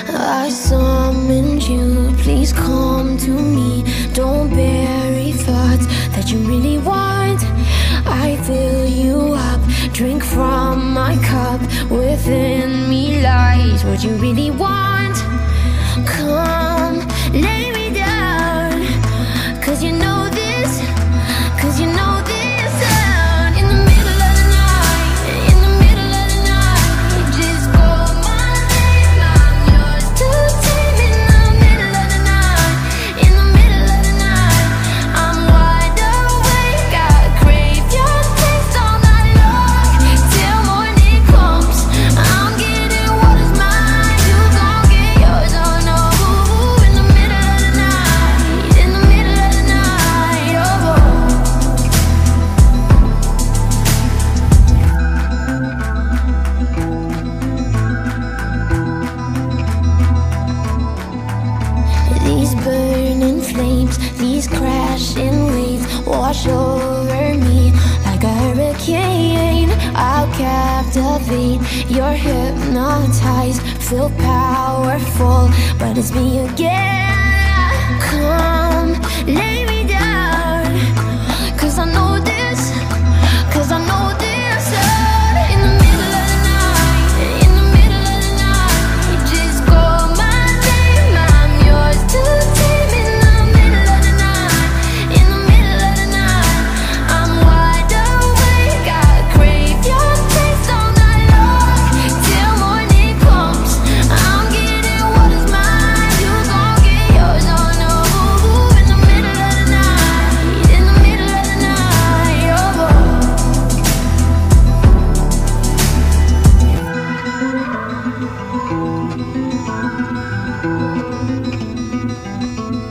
I summoned you, please come to me. Don't bury thoughts that you really want. I fill you up, drink from my cup. Within me lies what you really want. Come, lay me down, 'cause you know this, 'cause you know this sound. In the middle of the night, in the middle of the night, just call my name, I'm yours to tame. In the middle of the night, in the middle of the night, I'm wide awake, I crave your taste all night long. Till morning comes, I'm getting what is mine, you gon' get yours, oh no. In the middle of the night, in the middle of the night, oh. These burning flames, these crashing waves wash over me like a hurricane. I'll captivate, you're hypnotized, feel powerful, but it's me again. Come, lay me down, 'cause I know this, 'cause I know this sound. In the middle of the night, in the middle of the night, just call my name, I'm yours to tame. In the middle of the night, in the middle of the night, I'm wide awake, I crave your taste all night long. Till morning comes, I'm getting what is mine, you gon' get yours, oh no. In the middle of the night, in the middle of the night, oh.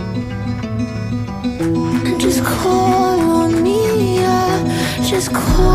Just call on me, yeah. Just call